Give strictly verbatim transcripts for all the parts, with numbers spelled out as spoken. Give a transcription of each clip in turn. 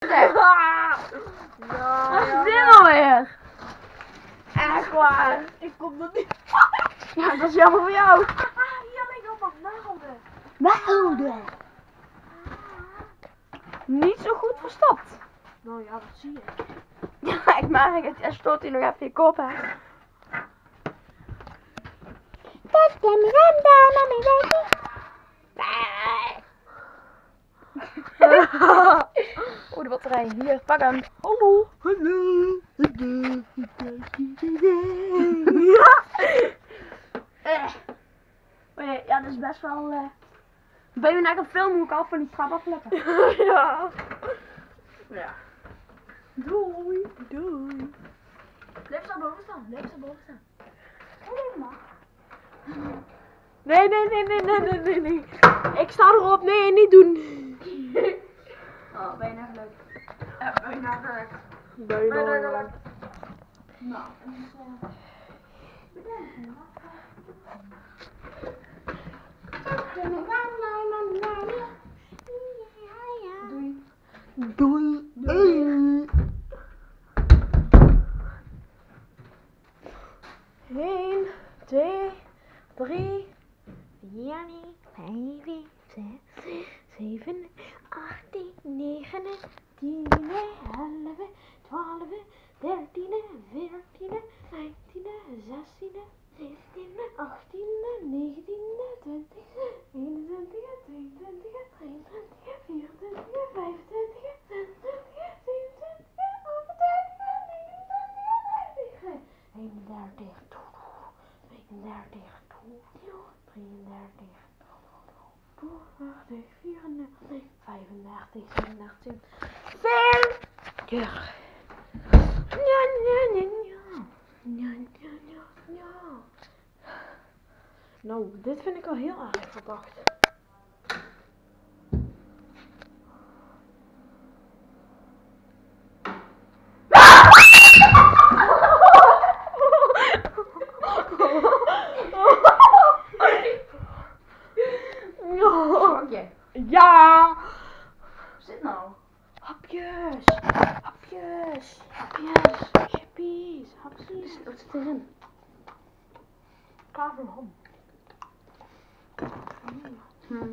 Zeg. Ja, Wat is ja, dit ja. nou weer? Echt waar. Ik kom er niet. Ja, dat is jammer voor jou. Ah, hier liggen allemaal naalden. Naalden. Niet zo goed verstopt. Nou ja, dat zie je. Ja, ik merk het. Er stoot hier nog even je kop, hè. Oeh, de batterij. Hier, pak hem. Hallo. Hallo. Ja. Eh. Oh ja, ja, dat is best wel... Uh... Ben je naar een film hoe ik af van die trap afleppen? Ja. Ja. Doei. Doei. Blijf zo boven staan. Blijf zo boven staan. Kom even maar. Nee, nee, nee, nee, nee, nee, nee, nee. Ik sta erop. Nee, niet doen. Oh, bijna geluk. Ja, bijna geluk. Bijna. Bijna geluk. Nou, en dus... Bedankt. Doei. Doei. één, twee, drie, vier, vijf, zes, zeven, achttien, negentien, tien, elf, twaalf, dertien, veertien, vijftien, zestien, zeventien, achttien, negentien, twintig, eenentwintig, tweeëntwintig, drieëntwintig, vierentwintig, vijfentwintig, zesentwintig, zevenentwintig, achtentwintig, negenentwintig, eenendertig, tweeëndertig, drieëndertig, vierëndertig, vijfendertig, zevenendertig, veertig. Ja, ja, ja, ja. Ja, ja, ja, ja. Nou, dit vind ik wel heel erg verdacht. Hapje. Ja! Zit nou. Hapjes! Hapjes! Hapjes! Chippies! Hapjes! Wat zit erin? Klaar van ham. Hm.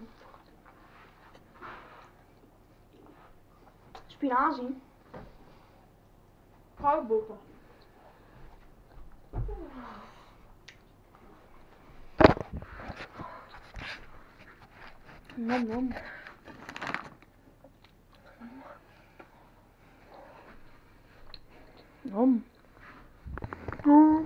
Spinazie. Kruidboter. Nom nom. Nom. Oh.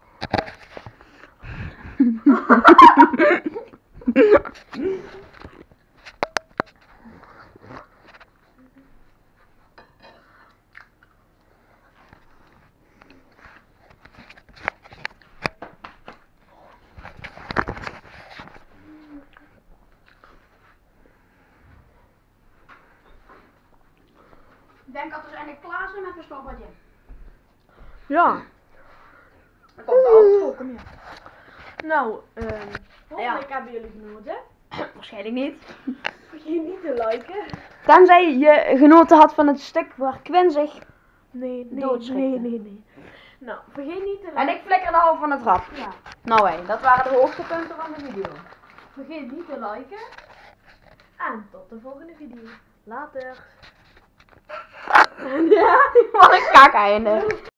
Ik denk dat we eindelijk klaar zijn met een stoppertje. Ja. Dan komt de auto, kom hier. Nou, ehm Ja. ik hebben jullie genoten. Waarschijnlijk niet. Vergeet niet te liken. Tenzij je genoten had van het stuk waar Quinn zich... Nee, nee, Doodschrikte. nee, nee, nee. Nou, vergeet niet te liken. En ik flikkerde half van de trap. Ja. Nou hé, dat waren de hoogtepunten van de video. Vergeet niet te liken. En tot de volgende video. Later. Ja, wat een kak einde.